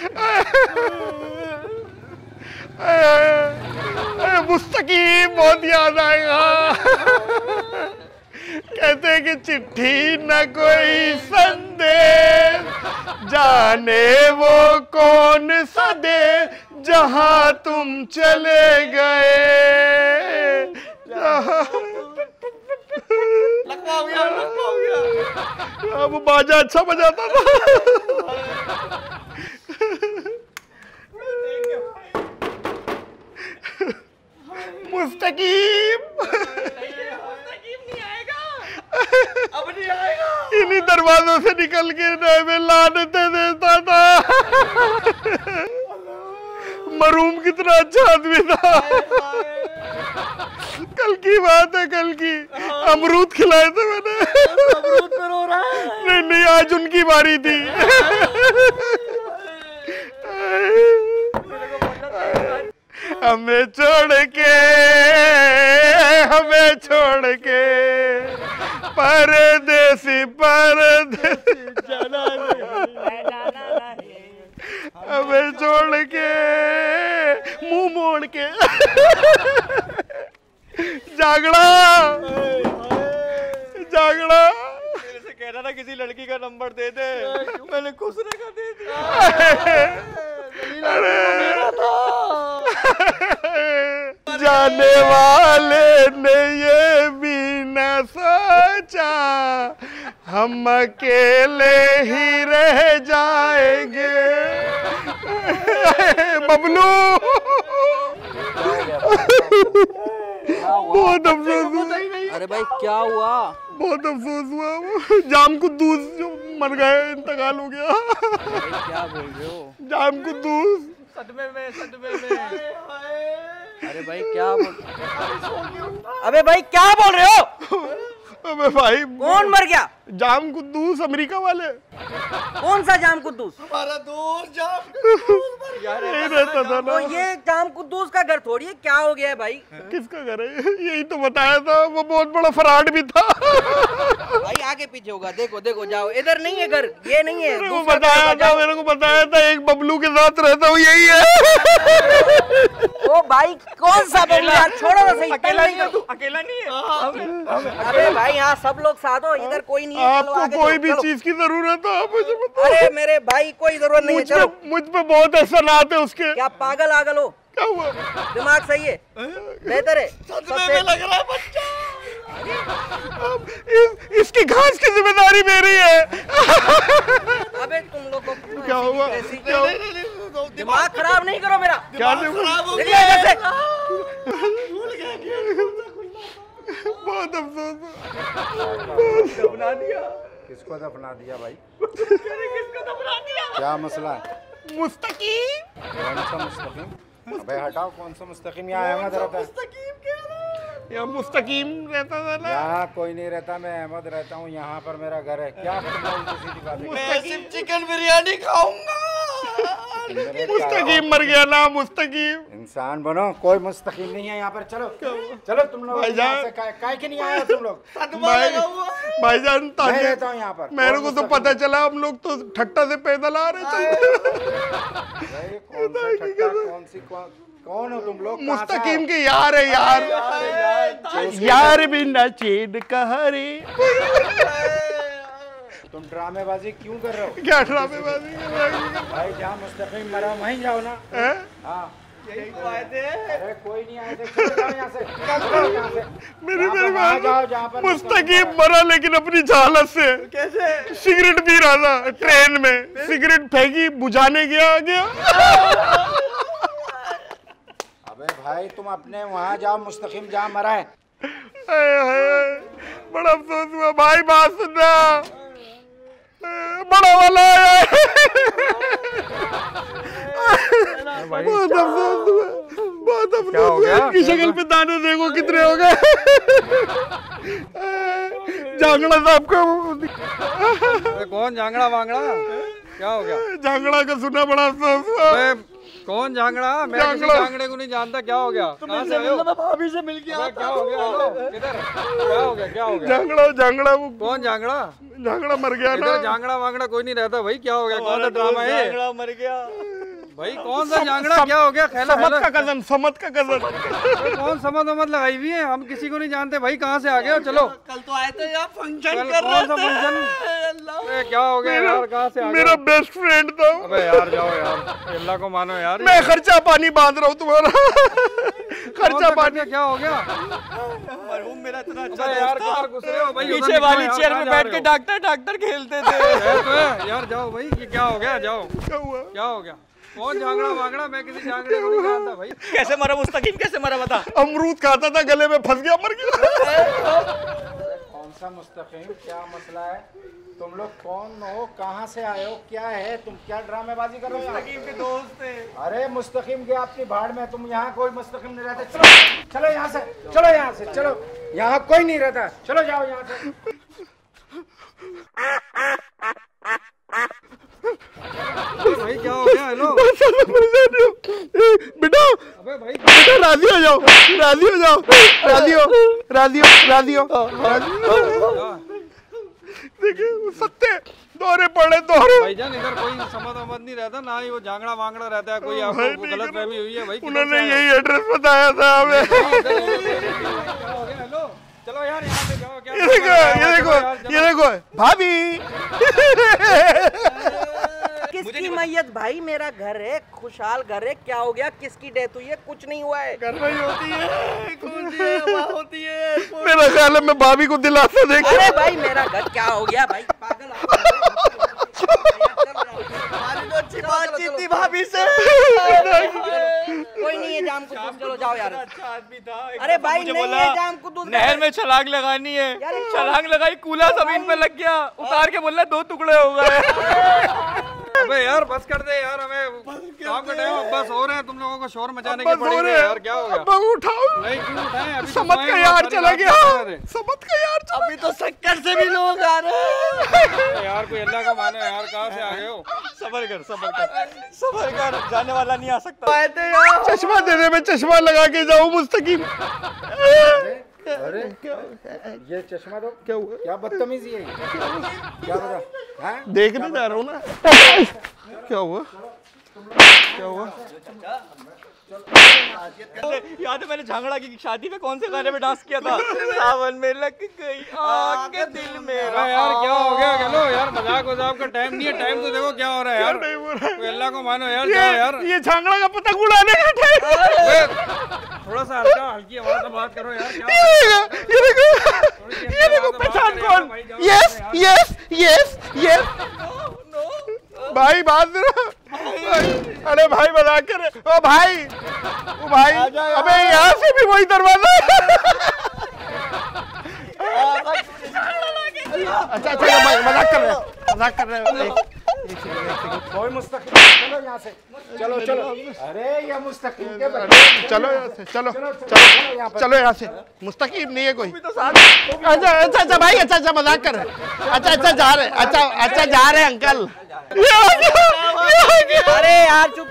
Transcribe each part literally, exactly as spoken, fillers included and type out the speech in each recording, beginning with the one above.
मुस्तकीम बहुत याद आएगा। कहते हैं कि चिट्ठी न कोई संदेश, जाने वो कौन सा देश जहां तुम चले गए। लगवा गया, लगवा गया। वो बाजा अच्छा बजाता था। मुस्तकीम मुस्तकीम नहीं आएगा, अब नहीं आएगा। इन्हीं दरवाजों से निकल के में लानतें देता था। मरूम कितना अच्छा आदमी था। कल की बात है, कल की अमरूद खिलाए थे मैंने। अमरूद पे रो रहा है। नहीं नहीं, आज उनकी बारी थी। हमें छोड़ के, हमें छोड़ के परदेसी परदेसी जाना नहीं, हमें छोड़ के मुंह मोड़ के जागड़ा जागड़ा। मेरे से कह रहा था किसी लड़की का नंबर दे दे, मैंने खुसरे का दे दिया। जाने वाले ने ये भी न सोचा हम अकेले ही रह जाएंगे। बबलू बहुत अफसोस हुआ। अरे भाई क्या हुआ? बहुत अफसोस हुआ। जाम कुद्दूस जो मर गए, इंतकाल हो गया। क्या बोल रहे हो? जाम कुद्दूस सदमे में, सदमे में। अरे भाई क्या बोल अबे भाई क्या बोल रहे हो? अबे भाई कौन मर गया? जाम कुद्दूस अमेरिका वाले। कौन सा जाम कुद्दूस? हमारा दोस्त जाम कुद्दूस मर गया। यही रहता था ना। तो ये जाम कुद्दूस का घर थोड़ी है, क्या हो गया है भाई? किसका घर है? यही तो बताया था, वो बहुत बड़ा फ्रॉड भी था। भाई आगे पीछे होगा, देखो देखो जाओ, इधर नहीं है घर, ये नहीं है। मेरे को बताया था, मेरे को बताया था एक बबलू के साथ रहता हूँ, यही है। ओ भाई कौन सा बबलू यार, छोड़ो ना सही। अकेला नहीं है तू, अकेला नहीं है। अरे भाई यहाँ सब लोग साथ हो, इधर कोई नहीं है। आपको कोई भी चीज की जरूरत है आप मुझे बताओ। अरे मेरे भाई कोई जरूरत नहीं है, चलो। मुझ पे बहुत एहसान आते उसके। क्या पागल आगल हो? क्या हुआ? दिमाग सही है, बेहतर है। सदमे में लग रहा है बच्चा। इस, इसकी घास की जिम्मेदारी मेरी है। अबे तुम लोग को क्या हुआ? क्या हुआ? दिमाग खराब नहीं करो मेरा। क्या खराब हो निकलो इधर से। बहुत अफसोस। दफना दिया। किसको दफना दिया भाई? किसको दफना दिया? क्या मसला है? मुस्तकीम। कौन सा मुस्तकीम? अबे हटाओ, कौन सा मुस्तकीम? यहाँ अहमद रहता है। मुस्तकीम कह रहा है। यहाँ मुस्तकीम रहता था ना। यहाँ कोई नहीं रहता, मैं अहमद रहता हूँ। यहाँ पर मेरा घर है। क्या तुम उल्टी सीधी बातें? मैं सिर्फ चिकन बिरयानी खाऊंगा। मुस्तकीम मर गया ना, मुस्तकीम। इंसान बनो, कोई मुस्तकीम नहीं है यहाँ पर। चलो चलो तुम लोग यहाँ से काय काय के नहीं आए हो तुम लोग? भाई भाईजान मैं रहता हूँ यहाँ पर। मेरे को तो पता चला हम लोग तो ठट्टा से पैदल आ रहे चलते। कौन सा ठट्टा, कौन सी कौन कौन हो तुम लोग? मुस्तकीम के यार है यार। यार बिना चैन कहाँ रे। तुम ड्रामेबाजी क्यों कर रहे हो? क्या ड्रामेबाजी कर रहे हो? भाई जहाँ मुस्तकीम मरा वहीं जाओ ना। हाँ यही तो आए थे। अरे कोई नहीं आए थे, चलो जाओ यहाँ से। चलो यहाँ से। मेरी यहाँ पर मेरी वहाँ जाओ जहाँ पर मुस्तकीम मरा, लेकिन अपनी जहालत से। कैसे? सिगरेट पी रहा था ट्रेन में, सिगरेट फेंकी, बुझाने गया आ गया। अबे भाई तुम अपने वहाँ जाओ, मुस्तकीम जहाँ मरा है। आए, आए, बड़ा अफसोस हुआ भाई। बात सुनना, बड़ा वाला आया। बहुत अफसोस हुआ, बहुत अफसोस हुआ। इनकी शक्ल पे दाने देखो कितने हो गए। जांगड़ा साहब का। कौन जांगड़ा वांगड़ा? क्या हो गया? जांगड़ा का सुना, बड़ा अफसोस हुआ। कौन झांगड़ा? मैं किसी झांगड़े को नहीं जानता। क्या हो गया? कहाँ से आए हो? मैं भाभी से मिल गया। क्या हो गया? हेलो, किधर? क्या हो गया? क्या हो गया? झांगड़ा झांगड़ा वो कौन झांगड़ा? झांगड़ा मर गया ना। झांगड़ा वांगड़ा कोई नहीं रहता भाई। क्या हो गया? कौन सा ड्रामा है? झांगड़ा मर गया भाई। कौन सा झांगड़ा? क्या हो गया? खैला समत का कजन, समत का कजन। कौन समत वमत लगाई हुई है? हम किसी को नहीं जानते भाई। कहाँ से आ गए हो? चलो, कल तो आए थे यार, फंक्शन कल कर कौन रहे सा थे। फंक्शन? क्या हो गया यार? कहाँ से आ गए? मेरा बेस्ट फ्रेंड था। अबे यार जाओ यार, अल्लाह को मानो यार। मैं खर्चा पानी बांध रहा हूँ तुम्हारा। खर्चा पानी। क्या हो गया? मरहूम मेरा इतना अच्छा यार दोस्त था। किधर घुस रहे हो भाई? पीछे वाली चेयर में बैठ के डॉक्टर डॉक्टर खेलते थे। यार जाओ भाई। ये क्या हो गया? जाओ। क्या हुआ? क्या हो गया? कौन झांगड़ा वांगड़ा? मैं किसी झांगड़े को नहीं जानता भाई। कैसे मरा मुस्तकीम? कैसे मरा बता। अमरूद खाता था, गले में फंस गया, मर गया। कौन सा मुस्तकीम? क्या मसला है? तुम लोग कौन हो? कहाँ से आए हो? क्या है? तुम क्या ड्रामेबाजी कर रहे हो? मुस्तकीम के दोस्त थे। अरे मुस्तकीम गया आपकी भाड़ में। तुम यहाँ कोई मुस्तकीम नहीं रहते। चलो चलो यहाँ से, चलो यहाँ से, चलो। यहाँ कोई नहीं रहता। चलो जाओ यहाँ से। भाई क्या हो गया? हेलो बेटा, अबे भाई बेटा राजी हो जाओ, राजी हो जाओ, राजी हो, राजी हो, राजी हो, राजी हो। देखिए सत्य दोहरे पड़े दोहरे। भाईजान इधर कोई समझ समझ नहीं रहता ना ही वो झांगड़ा वांगड़ा रहता है। कोई आपको गलत फहमी हुई है भाई। उन्होंने यही एड्रेस बताया था हमें। हेलो चलो यार यहाँ पे जाओ। क्या ये देखो, ये देखो, ये देखो भाभी। किसकी मैयत भाई? मेरा घर है, खुशहाल घर है। क्या हो गया? किसकी डेथ हुई है? कुछ नहीं हुआ है। घर में ही होती है, होती है, वहाँ होती है। मेरा ख्याल है मैं भाभी को दिलासा देगा। अरे भाई मेरा घर क्या हो गया भाई? पागल अच्छी बातचीत थी भाभी से। कोई नहीं है जाम को दूध। चलो जाओ यार। अच्छा आदमी था। अरे भाई मुझे नहीं बोला है जाम को दूध। नहर में छलांग लगानी है। यार, छलांग लगाई, कूला जमीन पे लग गया। उतार के बोला दो टुकड़े हो गए। अबे यार बस कर दे यार। हमें काम का टाइम बस हो रहे हैं। तुम लोगों को शोर मचाने की बस हो पड़ी रहे है हैं। यार। क्या हो गया? अब उठाओ। नहीं क्यों उठाएं? अभी तो समत सोए का हैं, यार सारी चला रात गया। सोए रहे। समत का यार चला। अभी तो शक्कर से भी लोग आ रहे हैं। यार कोई अल्लाह का मानो यार। कहाँ से आ गए हो? सबर कर, सबर कर, सबर कर। जाने वाला नहीं आ सकता। आए थे यार। चश्मा देने में चश्मा लगा के जाऊं मुस्तकीम। अरे ये चश्मा दो। क्या हुआ? क्या बदतमीजी है? क्या बता? हाँ? देखने जा रहा हूँ ना। क्या हुआ? क्या हुआ? याद है मैंने झांगड़ा की शादी में कौन से गाने में डांस किया था? सावन में लग गई आग के दिल में। अरे यार क्या हो गया? चलो यार मजाक वजाक का टाइम नहीं है। टाइम तो देखो क्या हो रहा है यार। नहीं हो रहा है। कोई अल्लाह को मानो यार। जाओ यार। ये झांगड़ा का पतंग उड़ाने का टाइम। थोड़ा सा हल्का हल्की आवाज में बात करो यार। क्या ये देखो, ये देखो पहचान कौन? यस यस यस यस भाई बात सुनो। अरे भाई मजाक कर रहे। ओ भाई, ओ भाई, अबे यहाँ से भी वही दरवाजा है। अच्छा अच्छा भाई मजाक कर रहे हो, मजाक कर रहे हो। एक सेकंड, एक सेकंड। कोई मुस्तकीम? चलो यहाँ से। चलो चलो। अरे ये मुस्तकीम के बच्चे। चलो यहाँ से, चलो चलो चलो यहाँ से। मुस्तकीम नहीं है कोई। अच्छा अच्छा अच्छा भाई, अच्छा अच्छा मजाक कर रहे हैं। अच्छा अच्छा जा रहे, अच्छा अच्छा जा रहे अंकल। अरे यार चुप।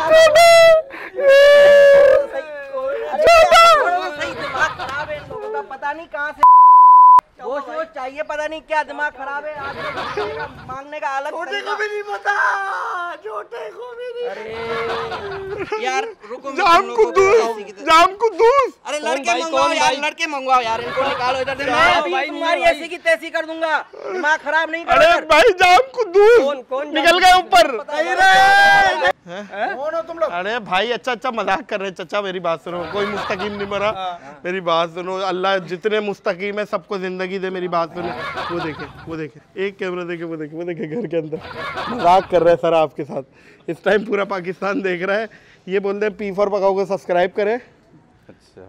सही दिमाग खराब है इन लोगों का। पता नहीं कहाँ से वो सोच चाहिए। पता नहीं क्या दिमाग खराब है। आज का मांगने का अलग छोटे को भी नहीं पता। छोटे को भी नहीं। अरे यार रुको। जाम कुद्दूस, जाम कुद्दूस। अरे लड़के मंगवाओ यार, लड़के मंगवाओ यार। इनको निकालो इधर से। मैं अभी तुम्हारी ऐसी की तैसी कर दूंगा। दिमाग खराब नहीं कर। अरे भाई जाम कुद्दूस निकल गए ऊपर। कौन हो तुम लोग? अरे भाई अच्छा अच्छा मजाक कर रहे हैं। चचा मेरी बात सुनो, कोई मुस्तकीम नहीं मरा। मेरी बात सुनो, अल्लाह जितने मुस्तकीम है सबको जिंदगी दे। मेरी बात सुनो। वो देखे, वो देखे, एक कैमरा देखे, वो देखे, वो देखे घर के अंदर मजाक कर रहे हैं सर आपके साथ। इस टाइम पूरा पाकिस्तान देख रहा है। ये बोलते हैं पी फॉर पकाओ को सब्सक्राइब करें। अच्छा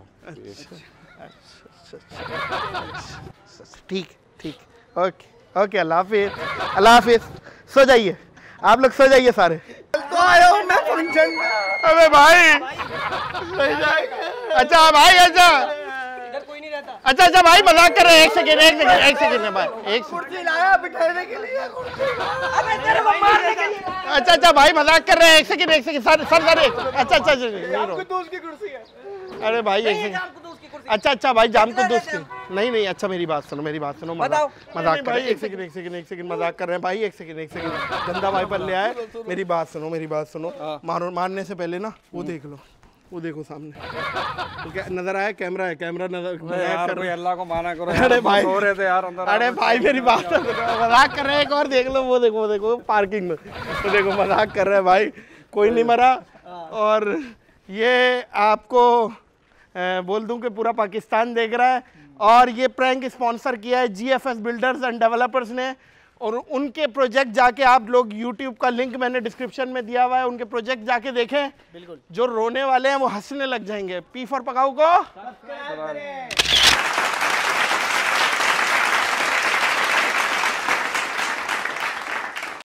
ठीक ठीक ओके ओके। अल्लाह हाफिज, अल्लाह हाफिज। सो जाइए आप लोग, सो जाइए सारे। तो आया हूँ मैं फंक्शन में। अबे भाई अच्छा भाई, अच्छा इधर कोई नहीं रहता। अच्छा अच्छा भाई मजाक कर रहे हैं। एक सेकंड एक सेकंड एक सेकंड भाई, एक कुर्सी लाया बिठाने के लिए। अबे तेरे को मारने के लिए। अच्छा अच्छा भाई मजाक कर रहे हैं, एक सेकंड एक सेकंड सर सर सर एक अच्छा अच्छा अच्छा नहीं रो। उसकी कुर्सी है। अरे भाई एक सेकंड अच्छा अच्छा भाई जाम को दोस्त की नहीं नहीं अच्छा मेरी बात सुनो मेरी बात सुनो मजाक मजाक कर रहे हैं, एक सेकंड एक सेकंड एक सेकंड मजाक कर रहे हैं भाई, एक सेकंड एक सेकंड गंदा वाइपर ले आए। मेरी बात सुनो मेरी बात सुनो मारो मारने से पहले ना वो देख लो, वो देखो सामने तो क्या नजर आया, कैमरा है, कैमरा नजर यार भाई अल्लाह को माना करो। अरे भाई सो रहे थे यार अंदर। अरे भाई मेरी बात सुनो, मजाक कर रहे हैं, एक और देख लो, वो देखो वो देखो पार्किंग में, तो देखो मजाक कर रहे हैं भाई, कोई नहीं मरा। और ये आपको ए, बोल दूं कि पूरा पाकिस्तान देख रहा है। और ये प्रैंक स्पॉन्सर किया है जीएफएस बिल्डर्स एंड डेवलपर्स ने, और उनके प्रोजेक्ट जाके आप लोग यूट्यूब का लिंक मैंने डिस्क्रिप्शन में दिया हुआ है, उनके प्रोजेक्ट जाके देखें, बिल्कुल जो रोने वाले हैं वो हंसने लग जाएंगे। पी फॉर पकाऊ को